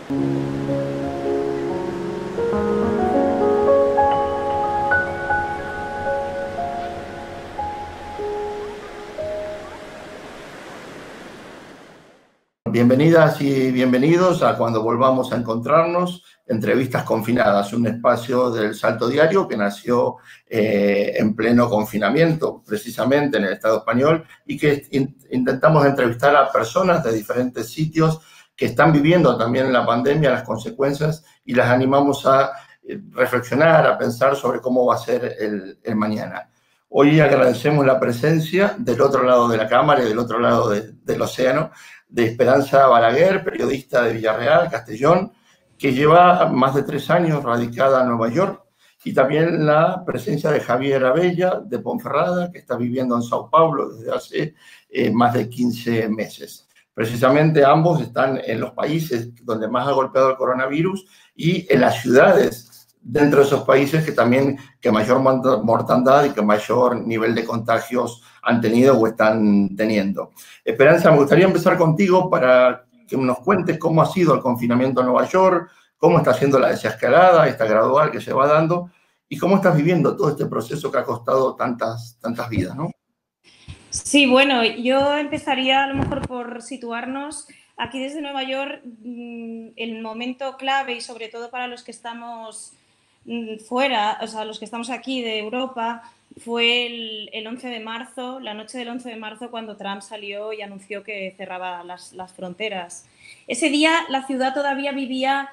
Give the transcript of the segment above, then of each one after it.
Bienvenidas y bienvenidos a Cuando Volvamos a Encontrarnos, Entrevistas Confinadas, un espacio del Salto Diario que nació en pleno confinamiento, precisamente en el Estado español, y que intentamos entrevistar a personas de diferentes sitios que están viviendo también la pandemia, las consecuencias, y las animamos a reflexionar, a pensar sobre cómo va a ser el mañana. Hoy agradecemos la presencia del otro lado de la cámara y del otro lado del océano de Esperanza Balaguer, periodista de Villarreal, Castellón, que lleva más de 3 años radicada en Nueva York, y también la presencia de Javier Abella, de Ponferrada, que está viviendo en Sao Paulo desde hace más de 15 meses. Precisamente ambos están en los países donde más ha golpeado el coronavirus y en las ciudades dentro de esos países que mayor mortandad y que mayor nivel de contagios han tenido o están teniendo. Esperanza, me gustaría empezar contigo para que nos cuentes cómo ha sido el confinamiento en Nueva York, cómo está siendo la desescalada, esta gradual que se va dando, y cómo estás viviendo todo este proceso que ha costado tantas vidas, ¿no? Sí, bueno, yo empezaría a lo mejor por situarnos aquí desde Nueva York. El momento clave, y sobre todo para los que estamos fuera, o sea, los que estamos aquí de Europa, fue el 11 de marzo, la noche del 11 de marzo, cuando Trump salió y anunció que cerraba las fronteras. Ese día la ciudad todavía vivía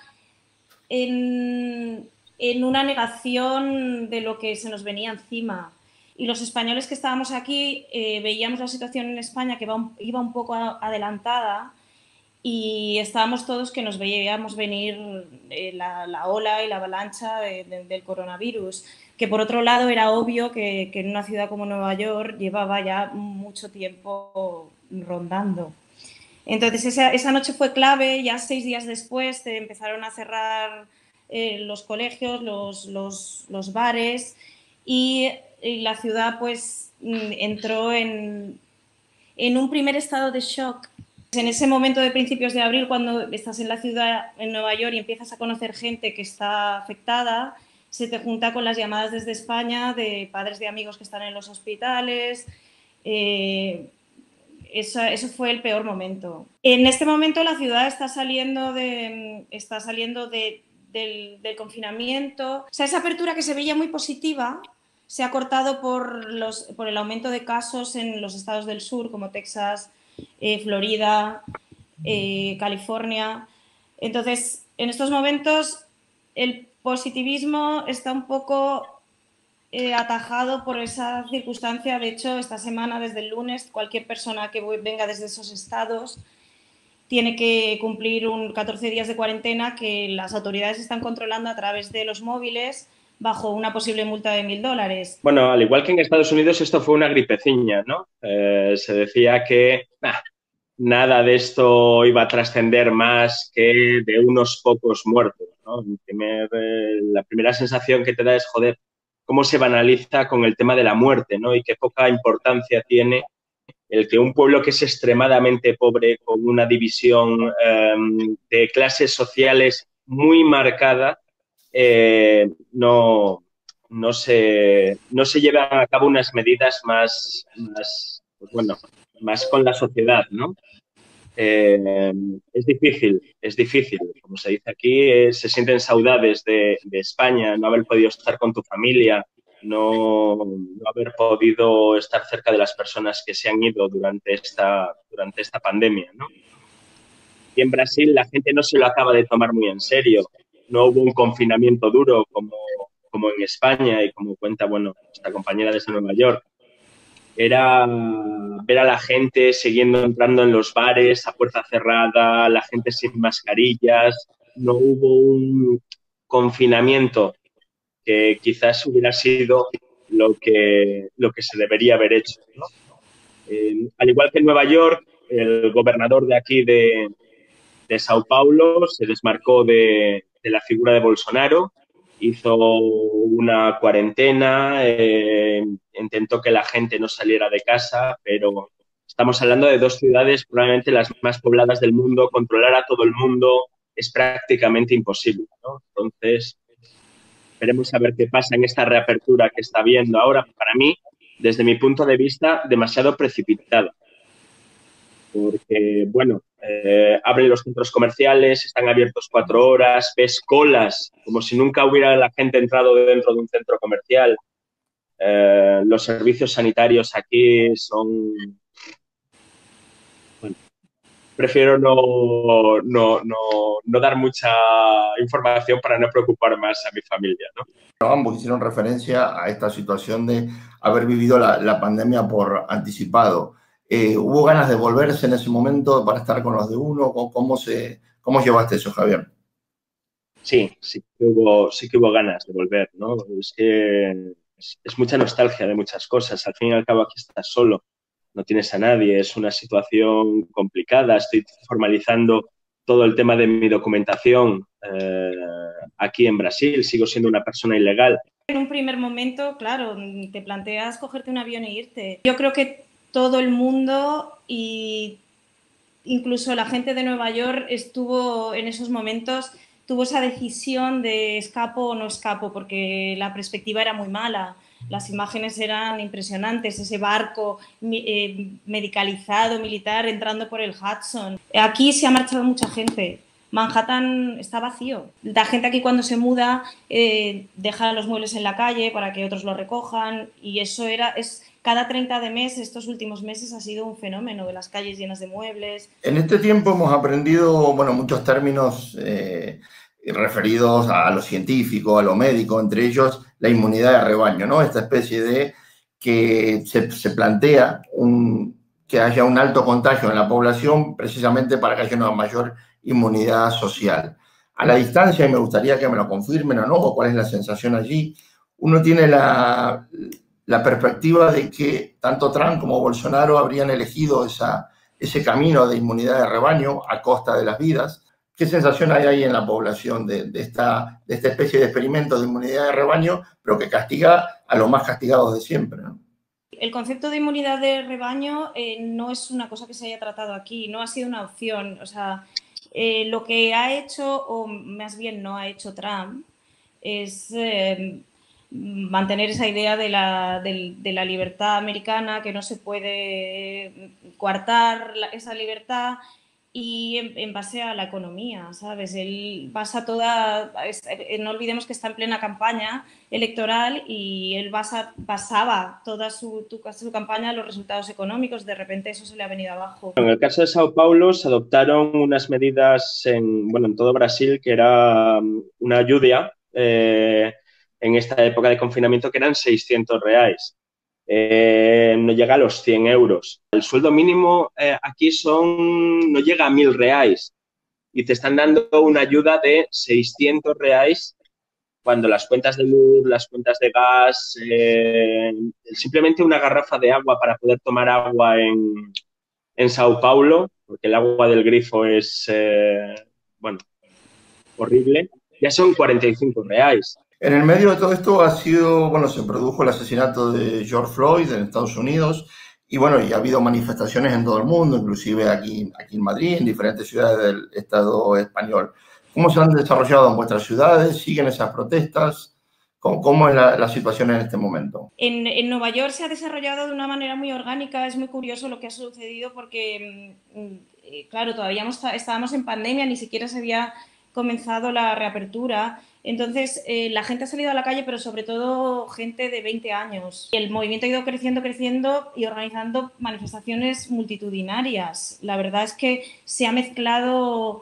en una negación de lo que se nos venía encima. Y los españoles que estábamos aquí veíamos la situación en España que iba un poco adelantada, y estábamos todos que nos veíamos venir la ola y la avalancha del coronavirus, que por otro lado era obvio que en una ciudad como Nueva York llevaba ya mucho tiempo rondando. Entonces esa noche fue clave. Ya 6 días después se empezaron a cerrar los colegios, los bares, y la ciudad pues entró en un primer estado de shock. En ese momento de principios de abril, cuando estás en la ciudad, en Nueva York, y empiezas a conocer gente que está afectada, se te junta con las llamadas desde España de padres de amigos que están en los hospitales. Eso fue el peor momento. En este momento la ciudad está saliendo del confinamiento. O sea, esa apertura que se veía muy positiva se ha cortado por el aumento de casos en los estados del sur, como Texas, Florida, California. Entonces, en estos momentos el positivismo está un poco atajado por esa circunstancia. De hecho, esta semana, desde el lunes, cualquier persona que venga desde esos estados tiene que cumplir 14 días de cuarentena, que las autoridades están controlando a través de los móviles, bajo una posible multa de $1000. Bueno, al igual que en Estados Unidos, esto fue una gripeciña, ¿no? Se decía que nada de esto iba a trascender más que de unos pocos muertos, ¿no? La primera sensación que te da es, joder, cómo se banaliza con el tema de la muerte, ¿no? Y qué poca importancia tiene el que un pueblo que es extremadamente pobre, con una división de clases sociales muy marcada, no se llevan a cabo unas medidas pues bueno, más con la sociedad, ¿no? Es difícil. Como se dice aquí, se sienten saudades de España, no haber podido estar con tu familia, no haber podido estar cerca de las personas que se han ido durante esta pandemia, ¿no? Y en Brasil la gente no se lo acaba de tomar muy en serio. No hubo un confinamiento duro como en España, y como cuenta, bueno, esta compañera desde Nueva York. Era ver a la gente siguiendo entrando en los bares a puerta cerrada, la gente sin mascarillas. No hubo un confinamiento que quizás hubiera sido lo que se debería haber hecho, ¿no? Al igual que en Nueva York, el gobernador de aquí de Sao Paulo se desmarcó de la figura de Bolsonaro, hizo una cuarentena, intentó que la gente no saliera de casa, pero estamos hablando de 2 ciudades probablemente las más pobladas del mundo. Controlar a todo el mundo es prácticamente imposible, ¿no? Entonces, veremos a ver qué pasa en esta reapertura que está habiendo ahora. Para mí, desde mi punto de vista, demasiado precipitada. Porque, bueno, abren los centros comerciales, están abiertos 4 horas, ves colas, como si nunca hubiera la gente entrado dentro de un centro comercial. Los servicios sanitarios aquí son... Bueno, prefiero no dar mucha información para no preocupar más a mi familia, ¿no? Ambos hicieron referencia a esta situación de haber vivido la pandemia por anticipado. ¿Hubo ganas de volverse en ese momento para estar con los de uno? ¿Cómo llevaste eso, Javier? Sí que hubo ganas de volver, ¿no? Es que es mucha nostalgia de muchas cosas. Al fin y al cabo aquí estás solo, no tienes a nadie, es una situación complicada. Estoy formalizando todo el tema de mi documentación aquí en Brasil, sigo siendo una persona ilegal. En un primer momento, claro, te planteas cogerte un avión e irte. Yo creo que todo el mundo y incluso la gente de Nueva York estuvo en esos momentos, tuvo esa decisión de escapo o no escapo, porque la perspectiva era muy mala. Las imágenes eran impresionantes, ese barco medicalizado, militar, entrando por el Hudson. Aquí se ha marchado mucha gente. Manhattan está vacío. La gente aquí cuando se muda deja los muebles en la calle para que otros los recojan y eso cada 30 de mes, estos últimos meses ha sido un fenómeno de las calles llenas de muebles. En este tiempo hemos aprendido, bueno, muchos términos referidos a lo científico, a lo médico, entre ellos la inmunidad de rebaño, ¿no? Esta especie de que se plantea que haya un alto contagio en la población precisamente para que haya una mayor inmunidad social. A la distancia, y me gustaría que me lo confirmen o no, o cuál es la sensación allí, uno tiene la perspectiva de que tanto Trump como Bolsonaro habrían elegido ese camino de inmunidad de rebaño a costa de las vidas. ¿Qué sensación hay ahí en la población de esta especie de experimento de inmunidad de rebaño, pero que castiga a los más castigados de siempre, ¿no? El concepto de inmunidad de rebaño no es una cosa que se haya tratado aquí, no ha sido una opción. O sea, lo que ha hecho, o más bien no ha hecho Trump, es mantener esa idea de la libertad americana, que no se puede coartar esa libertad y en base a la economía, ¿sabes? Él basa no olvidemos que está en plena campaña electoral y él basaba toda su campaña en los resultados económicos. De repente eso se le ha venido abajo. En el caso de Sao Paulo se adoptaron unas medidas en todo Brasil, que era una ayuda en esta época de confinamiento, que eran 600 reais. No llega a los 100 euros. El sueldo mínimo aquí no llega a 1.000 reais y te están dando una ayuda de 600 reais cuando las cuentas de luz, las cuentas de gas, simplemente una garrafa de agua para poder tomar agua en Sao Paulo, porque el agua del grifo es, bueno, horrible, ya son 45 reais. En el medio de todo esto se produjo el asesinato de George Floyd en Estados Unidos y bueno, y ha habido manifestaciones en todo el mundo, inclusive aquí en Madrid, en diferentes ciudades del Estado español. ¿Cómo se han desarrollado en vuestras ciudades? ¿Siguen esas protestas? ¿Cómo es la situación en este momento? En Nueva York se ha desarrollado de una manera muy orgánica. Es muy curioso lo que ha sucedido porque, claro, todavía estábamos en pandemia, ni siquiera se había comenzado la reapertura. Entonces, la gente ha salido a la calle, pero sobre todo gente de 20 años. Y el movimiento ha ido creciendo y organizando manifestaciones multitudinarias. La verdad es que se han mezclado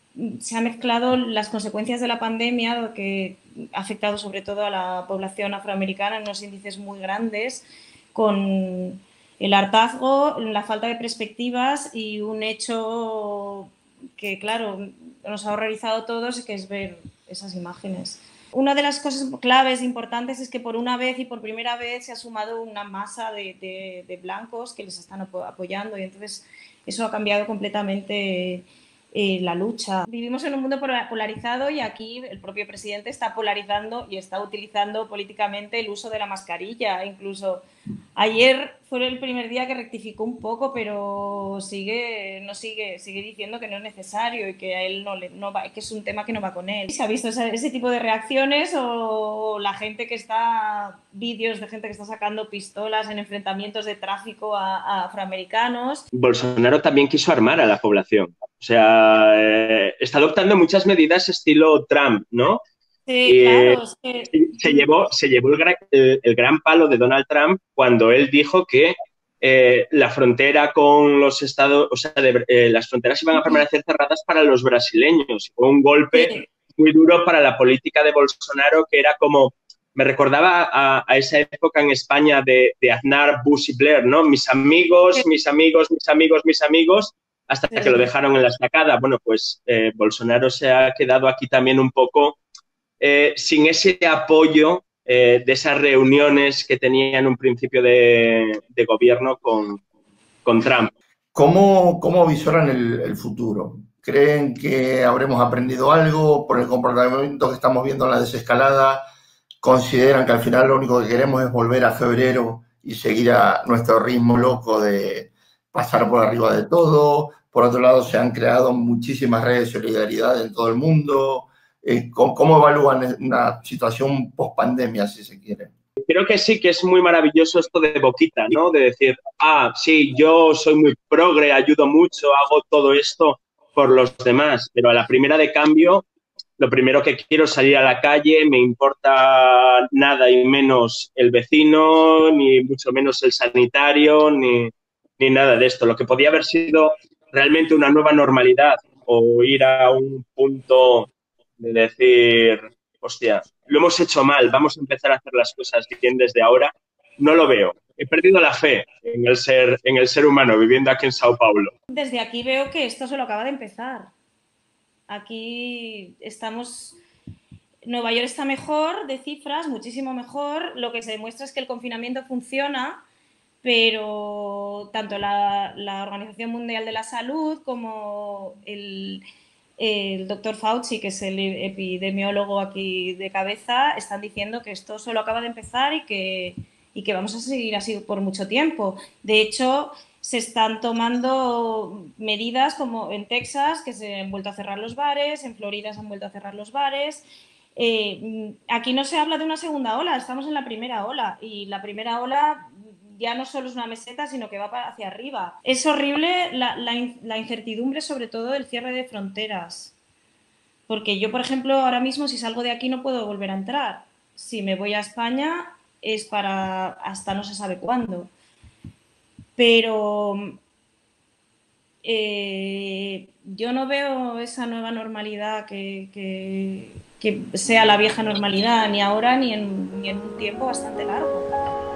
las consecuencias de la pandemia, que ha afectado sobre todo a la población afroamericana en unos índices muy grandes, con el hartazgo, la falta de perspectivas y un hecho que, claro, nos ha horrorizado a todos, que es ver esas imágenes. Una de las cosas claves importantes es que por una vez y por primera vez se ha sumado una masa de blancos que les están apoyando y entonces eso ha cambiado completamente la lucha. Vivimos en un mundo polarizado y aquí el propio presidente está polarizando y está utilizando políticamente el uso de la mascarilla. Incluso Ayer fue el primer día que rectificó un poco, pero sigue diciendo que no es necesario y que a él no va, que es un tema que no va con él. ¿Se ha visto ese tipo de reacciones o la gente que está, vídeos de gente que está sacando pistolas en enfrentamientos de tráfico a afroamericanos? Bolsonaro también quiso armar a la población. O sea, está adoptando muchas medidas estilo Trump, ¿no? Sí, claro. Es que... Se llevó el gran palo de Donald Trump cuando él dijo que la frontera con los estados, o sea, las fronteras iban a permanecer cerradas para los brasileños. Fue un golpe muy duro para la política de Bolsonaro, que era como, me recordaba a esa época en España de Aznar, Bush y Blair, ¿no? Mis amigos, mis amigos, mis amigos, mis amigos, hasta que lo dejaron en la estacada. Bueno, pues Bolsonaro se ha quedado aquí también un poco sin ese apoyo de esas reuniones que tenía en un principio de gobierno con Trump. ¿Cómo visoran el futuro? ¿Creen que habremos aprendido algo por el comportamiento que estamos viendo en la desescalada? ¿Consideran que al final lo único que queremos es volver a febrero y seguir a nuestro ritmo loco de pasar por arriba de todo? Por otro lado, se han creado muchísimas redes de solidaridad en todo el mundo. ¿Cómo evalúan una situación post-pandemia, si se quiere? Creo que sí, que es muy maravilloso esto de boquita, ¿no? De decir, sí, yo soy muy progre, ayudo mucho, hago todo esto por los demás, pero a la primera de cambio, lo primero que quiero es salir a la calle, me importa nada y menos el vecino, ni mucho menos el sanitario, ni nada de esto. Lo que podía haber sido realmente una nueva normalidad o ir a un punto de decir, hostia, lo hemos hecho mal, vamos a empezar a hacer las cosas bien desde ahora, no lo veo. He perdido la fe en el ser humano viviendo aquí en Sao Paulo. Desde aquí veo que esto solo acaba de empezar. Aquí estamos... Nueva York está mejor de cifras, muchísimo mejor. Lo que se demuestra es que el confinamiento funciona, pero tanto la Organización Mundial de la Salud como el doctor Fauci, que es el epidemiólogo aquí de cabeza, están diciendo que esto solo acaba de empezar y que vamos a seguir así por mucho tiempo. De hecho, se están tomando medidas como en Texas, que se han vuelto a cerrar los bares, en Florida se han vuelto a cerrar los bares. Aquí no se habla de una segunda ola, estamos en la primera ola y la primera ola ya no solo es una meseta, sino que va hacia arriba. Es horrible la incertidumbre, sobre todo del cierre de fronteras. Porque yo, por ejemplo, ahora mismo si salgo de aquí no puedo volver a entrar. Si me voy a España es para hasta no se sabe cuándo. Pero yo no veo esa nueva normalidad que sea la vieja normalidad, ni ahora ni en un tiempo bastante largo.